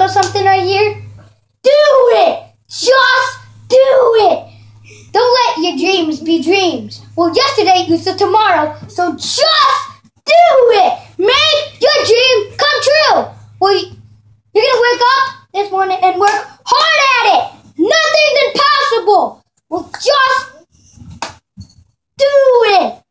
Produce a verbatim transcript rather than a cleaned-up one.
something right here? Do it! Just do it! Don't let your dreams be dreams. Well, yesterday you said tomorrow, so just do it! Make your dream come true! Well, you're gonna wake up this morning and work hard at it! Nothing's impossible! Well, just do it!